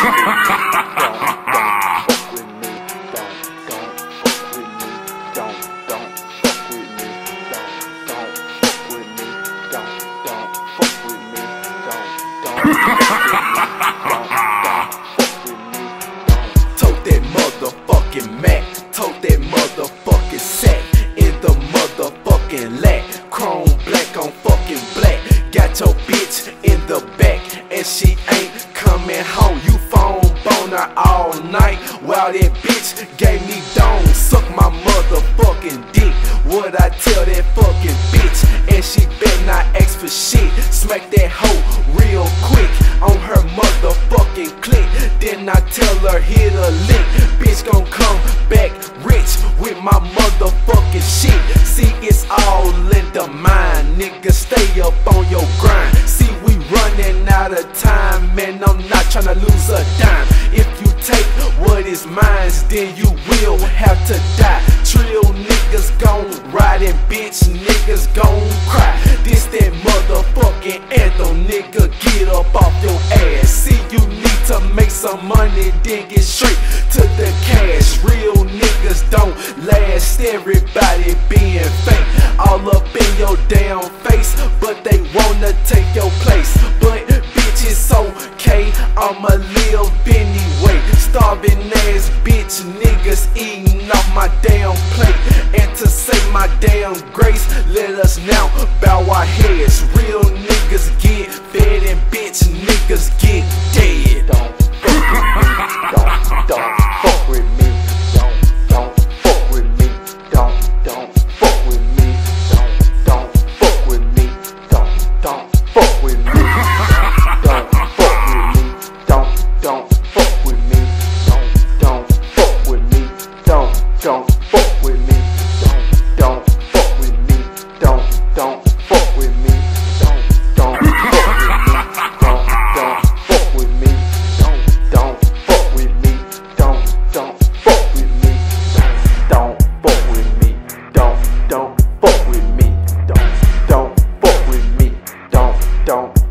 Tote that motherfucking Mac, tote that motherfucking sack in the motherfucking lack. Chrome black on fucking black. Got your bitch in the back and she ain't coming home. You phone boner all night while that bitch gave me dome. Suck my motherfucking dick. What I tell that fucking bitch? And she better not ask for shit. Smack that hoe real quick on her motherfucking click. Then I tell her hit a lick. Bitch gon' come back rich with my motherfucking shit. See, it's all in the mind. Nigga, stay up on your grind. See, we running out of time, man. I'm not tryna lose a dime. If you take what is mine, then you will have to die. Trill niggas gon' ride and bitch niggas gon' cry. This that motherfucking anthem, nigga, get up off your ass. See, you need to make some money, then get straight to the cash. Real niggas don't last, everybody being fake. All up in your damn face, but they wanna take your place. But bitch, it's okay, I'ma live anyway. Starving ass bitch niggas eating off my damn plate. And to say my damn grace, let us now bow our heads. Real niggas get fed and bitch niggas get dead. Don't fuck with me. Don't fuck with me. Don't fuck with me. Don't fuck with me. Don't fuck with me. Don't fuck with me. Don't fuck with me. Don't fuck with me. Don't fuck with me. Don't fuck with me. Don't fuck with me. Don't fuck with me. Don't fuck with me. Don't fuck with me. Don't fuck with me. Don't fuck with me. Don't fuck with me. Don't